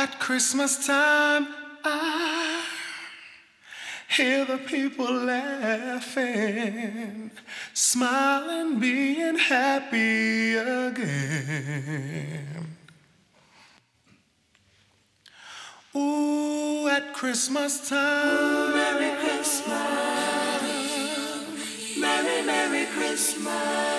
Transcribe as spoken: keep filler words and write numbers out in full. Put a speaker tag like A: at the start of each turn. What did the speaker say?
A: At Christmas time, I hear the people laughing, smiling, being happy again. Ooh, at Christmas time.
B: Merry Christmas. Merry, Merry Christmas.